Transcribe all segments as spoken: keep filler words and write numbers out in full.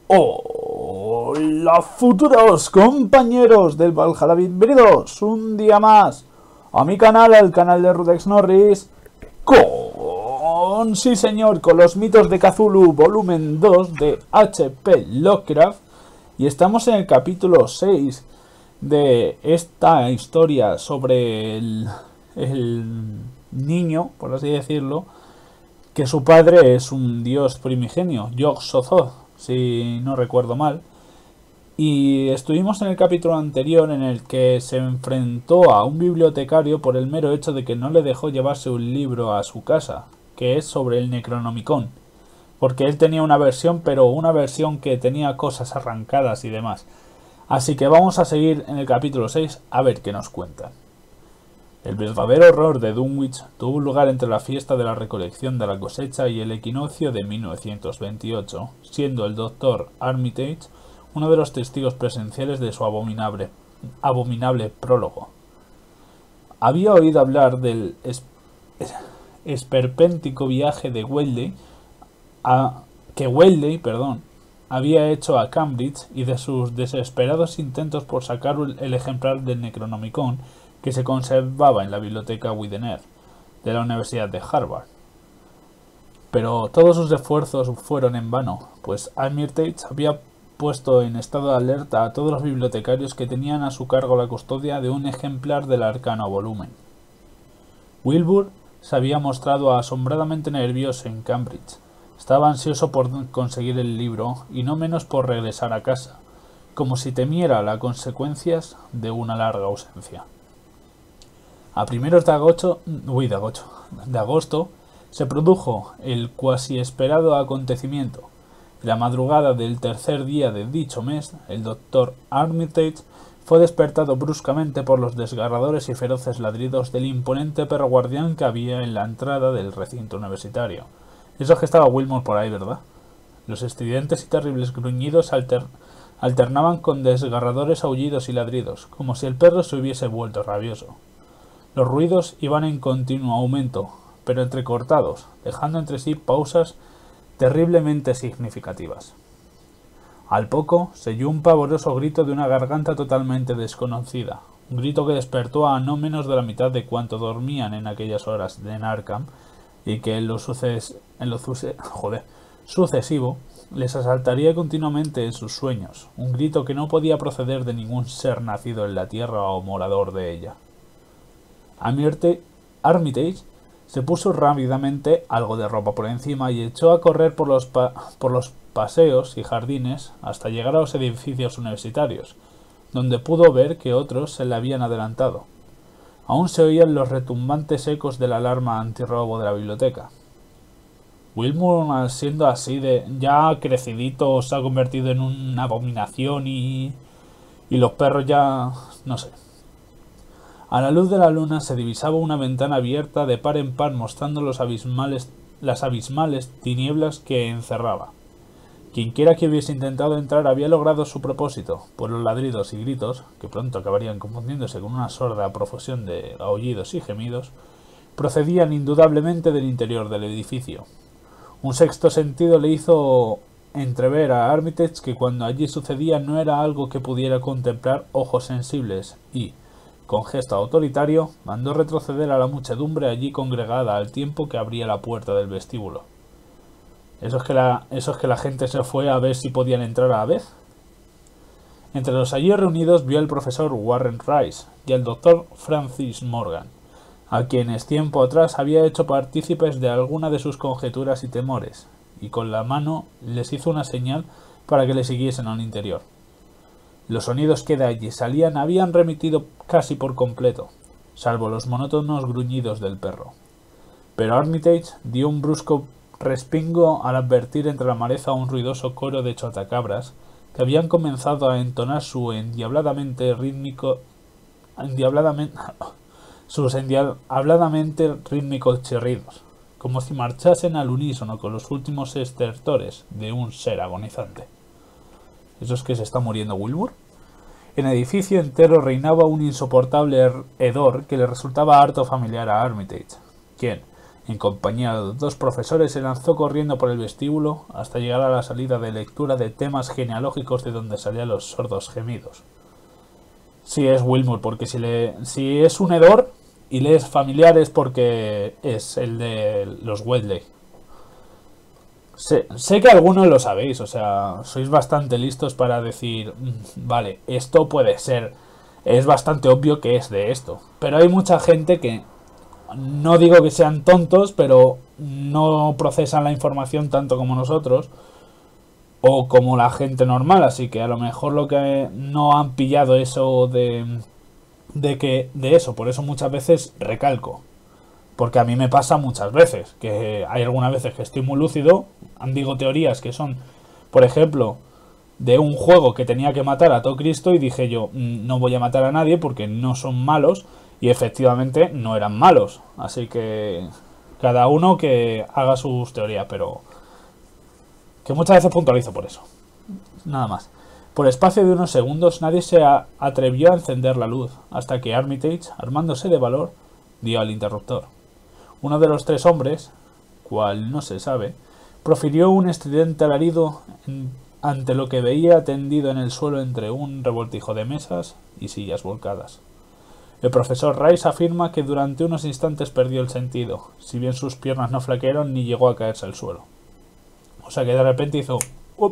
Hola futuros compañeros del Valhalla, bienvenidos un día más a mi canal, el canal de Rudex Norris, con, sí señor, con los mitos de Cthulhu volumen dos de H P Lovecraft. Y estamos en el capítulo seis de esta historia sobre el, el niño, por así decirlo, que su padre es un dios primigenio, Yog-Sothoth, si no recuerdo mal. Y estuvimos en el capítulo anterior en el que se enfrentó a un bibliotecario por el mero hecho de que no le dejó llevarse un libro a su casa, que es sobre el Necronomicon, porque él tenía una versión, pero una versión que tenía cosas arrancadas y demás. Así que vamos a seguir en el capítulo seis a ver qué nos cuentan. El verdadero horror de Dunwich tuvo lugar entre la fiesta de la recolección de la cosecha y el equinoccio de mil novecientos veintiocho, siendo el doctor Armitage uno de los testigos presenciales de su abominable, abominable prólogo. Había oído hablar del es, es, esperpéntico viaje de Weldey a, que Weldey, perdón, había hecho a Cambridge y de sus desesperados intentos por sacar el ejemplar del Necronomicon que se conservaba en la biblioteca Widener de la Universidad de Harvard. Pero todos sus esfuerzos fueron en vano, pues Armitage había puesto en estado de alerta a todos los bibliotecarios que tenían a su cargo la custodia de un ejemplar del arcano volumen. Wilbur se había mostrado asombradamente nervioso en Cambridge. Estaba ansioso por conseguir el libro y no menos por regresar a casa, como si temiera las consecuencias de una larga ausencia. A primeros de agosto, uy, de agosto, de agosto se produjo el cuasi esperado acontecimiento. La madrugada del tercer día de dicho mes, el doctor Armitage fue despertado bruscamente por los desgarradores y feroces ladridos del imponente perro guardián que había en la entrada del recinto universitario. Eso es que estaba Wilmore por ahí, ¿verdad? Los estridentes y terribles gruñidos alter, alternaban con desgarradores aullidos y ladridos, como si el perro se hubiese vuelto rabioso. Los ruidos iban en continuo aumento, pero entrecortados, dejando entre sí pausas terriblemente significativas. Al poco se oyó un pavoroso grito de una garganta totalmente desconocida, un grito que despertó a no menos de la mitad de cuanto dormían en aquellas horas en Arkham, y que en lo, suces, en lo suce, joder, sucesivo les asaltaría continuamente en sus sueños, un grito que no podía proceder de ningún ser nacido en la tierra o morador de ella. Armitage se puso rápidamente algo de ropa por encima y echó a correr por los, pa por los paseos y jardines hasta llegar a los edificios universitarios, donde pudo ver que otros se le habían adelantado. Aún se oían los retumbantes ecos de la alarma antirrobo de la biblioteca. Wilmore, siendo así de ya crecidito, se ha convertido en una abominación y, y los perros ya... no sé. A la luz de la luna se divisaba una ventana abierta de par en par mostrando los abismales, las abismales tinieblas que encerraba. Quienquiera que hubiese intentado entrar había logrado su propósito, pues los ladridos y gritos, que pronto acabarían confundiéndose con una sorda profusión de aullidos y gemidos, procedían indudablemente del interior del edificio. Un sexto sentido le hizo entrever a Armitage que cuando allí sucedía no era algo que pudiera contemplar ojos sensibles y, con gesto autoritario, mandó retroceder a la muchedumbre allí congregada al tiempo que abría la puerta del vestíbulo. ¿Eso es que la, eso es que la gente se fue a ver si podían entrar a la vez? Entre los allí reunidos vio al profesor Warren Rice y al doctor Francis Morgan, a quienes tiempo atrás había hecho partícipes de alguna de sus conjeturas y temores, y con la mano les hizo una señal para que le siguiesen al interior. Los sonidos que de allí salían habían remitido casi por completo, salvo los monótonos gruñidos del perro. Pero Armitage dio un brusco respingo al advertir entre la maleza un ruidoso coro de chotacabras que habían comenzado a entonar su endiabladamente rítmico, endiabladamente, sus endiabladamente rítmicos chirridos, como si marchasen al unísono con los últimos estertores de un ser agonizante. ¿Eso es que se está muriendo Wilbur? En el edificio entero reinaba un insoportable hedor que le resultaba harto familiar a Armitage, quien, En compañía de dos profesores se lanzó corriendo por el vestíbulo hasta llegar a la salida de lectura de temas genealógicos de donde salían los sordos gemidos. Sí, es Wilmore, porque si, le, si es un hedor y lees familiares porque es el de los Weasley. Sé, sé que algunos lo sabéis, o sea, sois bastante listos para decir, vale, esto puede ser, es bastante obvio que es de esto. Pero hay mucha gente que, no digo que sean tontos, pero no procesan la información tanto como nosotros o como la gente normal, así que a lo mejor lo que no han pillado eso de, de que de eso, por eso muchas veces recalco. Porque a mí me pasa muchas veces, que hay algunas veces que estoy muy lúcido, digo teorías que son, por ejemplo, de un juego que tenía que matar a todo Cristo y dije yo, no voy a matar a nadie porque no son malos, y efectivamente no eran malos. Así que cada uno que haga sus teorías, pero que muchas veces puntualizo por eso. Nada más. Por espacio de unos segundos nadie se atrevió a encender la luz, hasta que Armitage, armándose de valor, dio al interruptor. Uno de los tres hombres, cual no se sabe, profirió un estridente alarido ante lo que veía tendido en el suelo entre un revoltijo de mesas y sillas volcadas. El profesor Rice afirma que durante unos instantes perdió el sentido, si bien sus piernas no flaquearon ni llegó a caerse al suelo. O sea que de repente hizo... ¡up!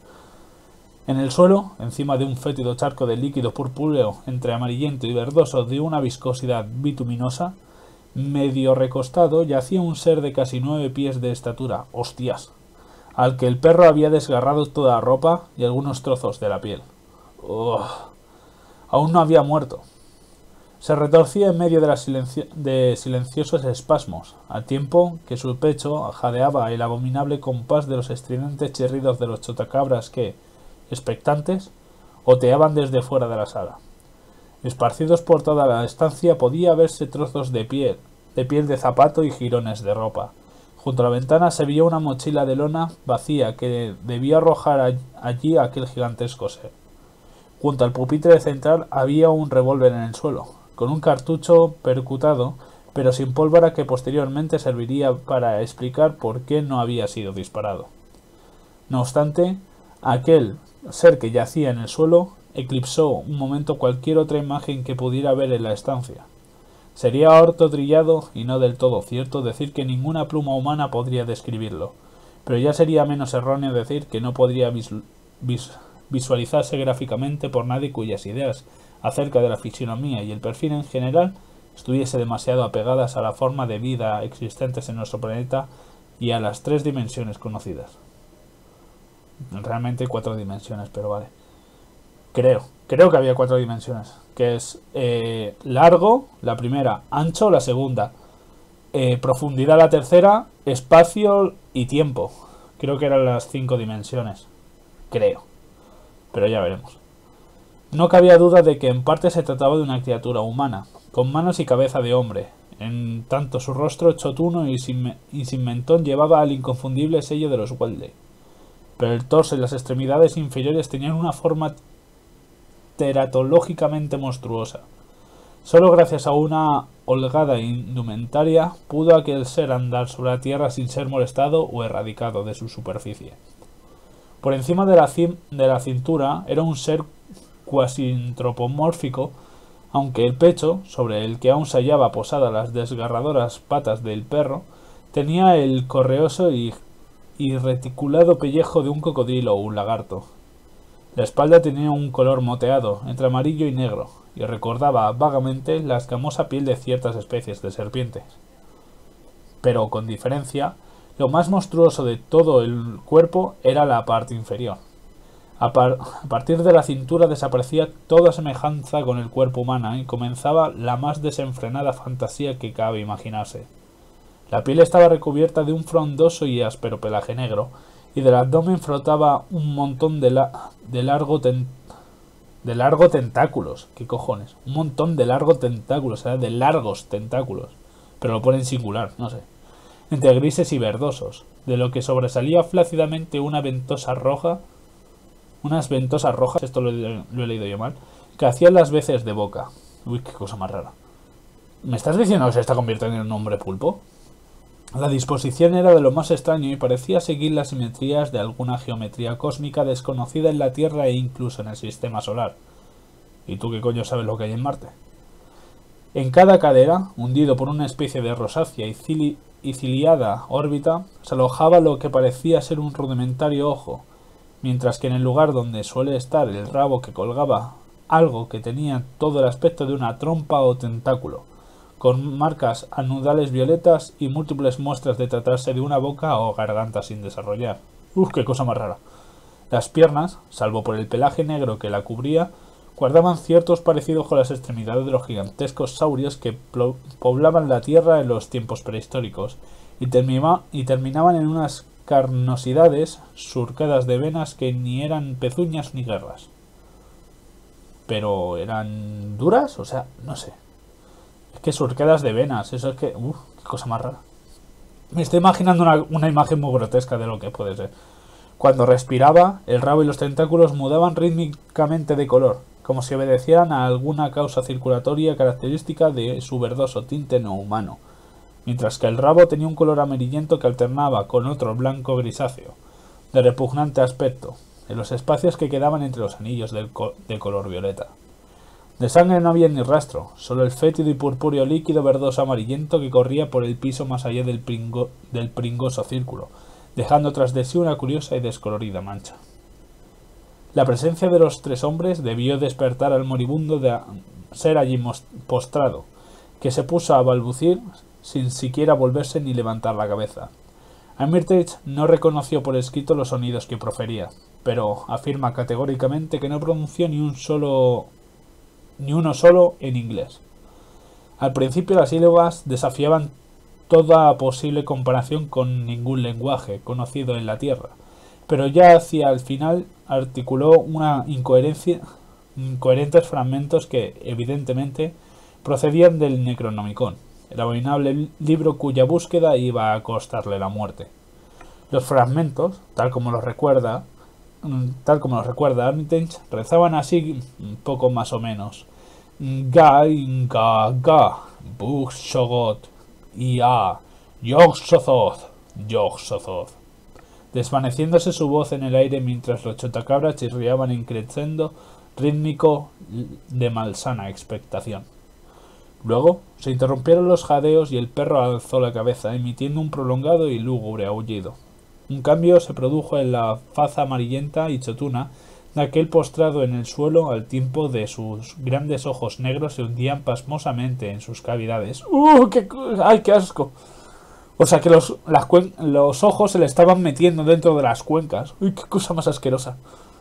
En el suelo, encima de un fétido charco de líquido purpúreo entre amarillento y verdoso de una viscosidad bituminosa, medio recostado, yacía un ser de casi nueve pies de estatura, hostias, al que el perro había desgarrado toda la ropa y algunos trozos de la piel. Oh, aún no había muerto. Se retorcía en medio de, la silencio de silenciosos espasmos, al tiempo que su pecho jadeaba el abominable compás de los estridentes chirridos de los chotacabras que, expectantes, oteaban desde fuera de la sala. Esparcidos por toda la estancia podía verse trozos de piel, de piel de zapato y jirones de ropa. Junto a la ventana se vio una mochila de lona vacía que debía arrojar allí aquel gigantesco ser. Junto al pupitre central había un revólver en el suelo, con un cartucho percutado, pero sin pólvora, que posteriormente serviría para explicar por qué no había sido disparado. No obstante, aquel ser que yacía en el suelo eclipsó un momento cualquier otra imagen que pudiera ver en la estancia. Sería harto trillado y no del todo cierto decir que ninguna pluma humana podría describirlo, pero ya sería menos erróneo decir que no podría visu vis visualizarse gráficamente por nadie cuyas ideas acerca de la fisionomía y el perfil en general estuviese demasiado apegadas a la forma de vida existentes en nuestro planeta y a las tres dimensiones conocidas. Realmente cuatro dimensiones, pero vale. Creo, creo que había cuatro dimensiones, que es eh, largo, la primera, ancho, la segunda, eh, profundidad, la tercera, espacio y tiempo. Creo que eran las cinco dimensiones, creo, pero ya veremos. No cabía duda de que en parte se trataba de una criatura humana, con manos y cabeza de hombre, en tanto su rostro chotuno y sin, y sin mentón llevaba el inconfundible sello de los Weasley. Pero el torso y las extremidades inferiores tenían una forma teratológicamente monstruosa. Solo gracias a una holgada indumentaria pudo aquel ser andar sobre la tierra sin ser molestado o erradicado de su superficie. Por encima de la, de la cintura era un ser cuasi antropomórfico, aunque el pecho, sobre el que aún se hallaba posada las desgarradoras patas del perro, tenía el correoso y, y reticulado pellejo de un cocodrilo o un lagarto. La espalda tenía un color moteado, entre amarillo y negro, y recordaba vagamente la escamosa piel de ciertas especies de serpientes. Pero, con diferencia, lo más monstruoso de todo el cuerpo era la parte inferior. A, par a partir de la cintura desaparecía toda semejanza con el cuerpo humano y comenzaba la más desenfrenada fantasía que cabe imaginarse. La piel estaba recubierta de un frondoso y áspero pelaje negro, y del abdomen flotaba un montón de, la de, largo ten de largo tentáculos. ¿Qué cojones? Un montón de largos tentáculos, o sea, de largos tentáculos. Pero lo pone en singular, no sé. Entre grises y verdosos, de lo que sobresalía flácidamente una ventosa roja, unas ventosas rojas, esto lo, lo he leído yo mal, que hacían las veces de boca. Uy, qué cosa más rara. ¿Me estás diciendo que se está convirtiendo en un hombre pulpo? La disposición era de lo más extraño y parecía seguir las simetrías de alguna geometría cósmica desconocida en la Tierra e incluso en el sistema solar. ¿Y tú qué coño sabes lo que hay en Marte? En cada cadera, hundido por una especie de rosácea y, cili y ciliada órbita, se alojaba lo que parecía ser un rudimentario ojo, mientras que en el lugar donde suele estar el rabo que colgaba algo que tenía todo el aspecto de una trompa o tentáculo, con marcas anudales violetas y múltiples muestras de tratarse de una boca o garganta sin desarrollar. ¡Uf, qué cosa más rara! Las piernas, salvo por el pelaje negro que la cubría, guardaban ciertos parecidos con las extremidades de los gigantescos saurios que poblaban la Tierra en los tiempos prehistóricos, y, termina y terminaban en unas carnosidades surcadas de venas que ni eran pezuñas ni garras. Pero eran duras, o sea, no sé. Es que surcadas de venas, eso es que... Uf, qué cosa más rara. Me estoy imaginando una, una imagen muy grotesca de lo que puede ser. Cuando respiraba, el rabo y los tentáculos mudaban rítmicamente de color, como si obedecieran a alguna causa circulatoria característica de su verdoso tinte no humano, mientras que el rabo tenía un color amarillento que alternaba con otro blanco grisáceo, de repugnante aspecto, en los espacios que quedaban entre los anillos del co de color violeta. De sangre no había ni rastro, solo el fétido y purpúreo líquido verdoso amarillento que corría por el piso más allá del, pringo del pringoso círculo, dejando tras de sí una curiosa y descolorida mancha. La presencia de los tres hombres debió despertar al moribundo de ser allí postrado, que se puso a balbucir sin siquiera volverse ni levantar la cabeza. Armitage no reconoció por escrito los sonidos que profería, pero afirma categóricamente que no pronunció ni un solo ni uno solo en inglés. Al principio las sílabas desafiaban toda posible comparación con ningún lenguaje conocido en la Tierra, pero ya hacia el final articuló una incoherencia, incoherentes fragmentos que, evidentemente, procedían del Necronomicon, el abominable libro cuya búsqueda iba a costarle la muerte. Los fragmentos, tal como los recuerda, tal como los recuerda Armitage, rezaban así poco más o menos: Ga Ga Ga Bug Shogot Ia Yog Sothoth Yog Sothoth, desvaneciéndose su voz en el aire mientras los chotacabras chirriaban en crescendo rítmico de malsana expectación. Luego se interrumpieron los jadeos y el perro alzó la cabeza, emitiendo un prolongado y lúgubre aullido. Un cambio se produjo en la faz amarillenta y chotuna de aquel postrado en el suelo, al tiempo de sus grandes ojos negros se hundían pasmosamente en sus cavidades. ¡Uh! Qué, ¡Ay, qué asco! O sea que los, las los ojos se le estaban metiendo dentro de las cuencas. ¡Uy, qué cosa más asquerosa!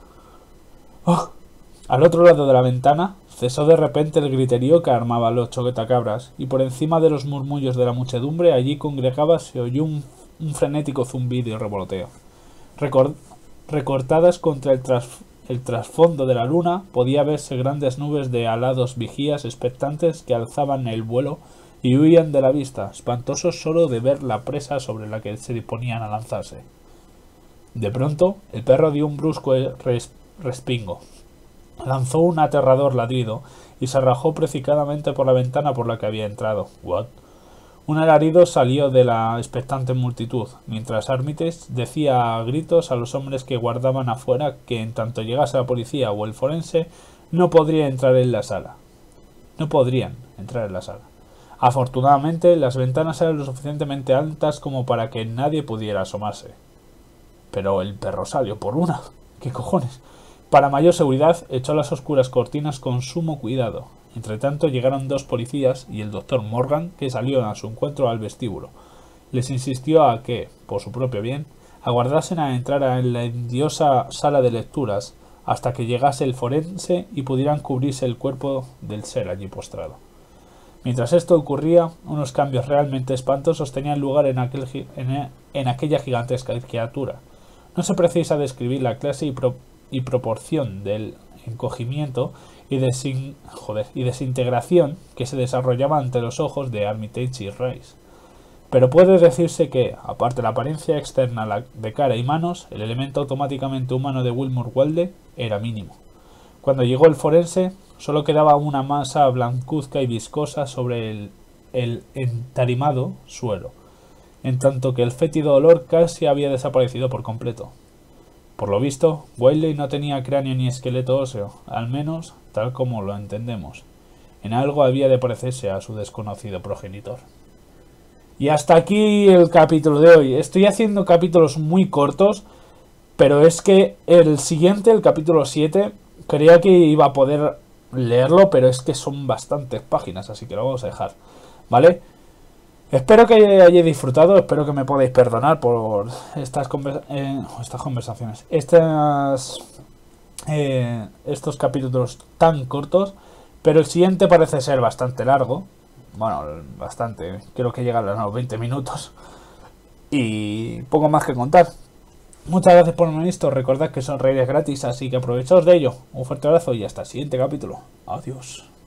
Oh. Al otro lado de la ventana cesó de repente el griterío que armaba los choquetacabras, y por encima de los murmullos de la muchedumbre allí congregada se oyó un, un frenético zumbido y revoloteo. Record, recortadas contra el, tras, el trasfondo de la luna podía verse grandes nubes de alados vigías expectantes que alzaban el vuelo y huían de la vista, espantosos solo de ver la presa sobre la que se disponían a lanzarse. De pronto, el perro dio un brusco res, respingo, lanzó un aterrador ladrido y se arrojó precipitadamente por la ventana por la que había entrado. ¿What? Un alarido salió de la expectante multitud, mientras Armitage decía a gritos a los hombres que guardaban afuera que en tanto llegase la policía o el forense no podría entrar en la sala. No podrían entrar en la sala. Afortunadamente, las ventanas eran lo suficientemente altas como para que nadie pudiera asomarse. Pero el perro salió por una. ¿Qué cojones? Para mayor seguridad, echó las oscuras cortinas con sumo cuidado. Entretanto, llegaron dos policías y el doctor Morgan, que salió a su encuentro al vestíbulo. Les insistió a que, por su propio bien, aguardasen a entrar en la endiosa sala de lecturas hasta que llegase el forense y pudieran cubrirse el cuerpo del ser allí postrado. Mientras esto ocurría, unos cambios realmente espantosos tenían lugar en, aquel, en, en aquella gigantesca criatura. No se precisa describir la clase y, pro, y proporción del encogimiento y, desin, joder, y desintegración que se desarrollaba ante los ojos de Armitage y Rice. Pero puede decirse que, aparte de la apariencia externa de cara y manos, el elemento automáticamente humano de Wilmur Walde era mínimo. Cuando llegó el forense, solo quedaba una masa blancuzca y viscosa sobre el, el entarimado suelo, en tanto que el fétido olor casi había desaparecido por completo. Por lo visto, Wiley no tenía cráneo ni esqueleto óseo, al menos tal como lo entendemos. En algo había de parecerse a su desconocido progenitor. Y hasta aquí el capítulo de hoy. Estoy haciendo capítulos muy cortos, pero es que el siguiente, el capítulo siete, creía que iba a poder leerlo, pero es que son bastantes páginas, así que lo vamos a dejar, ¿vale? Espero que hayáis disfrutado, espero que me podáis perdonar por estas, conversa eh, estas conversaciones, estas, eh, estos capítulos tan cortos, pero el siguiente parece ser bastante largo. Bueno, bastante, creo que llega a los veinte minutos. Y poco más que contar. Muchas gracias por haberme visto. Recordad que son redes gratis, así que aprovechaos de ello. Un fuerte abrazo y hasta el siguiente capítulo. Adiós.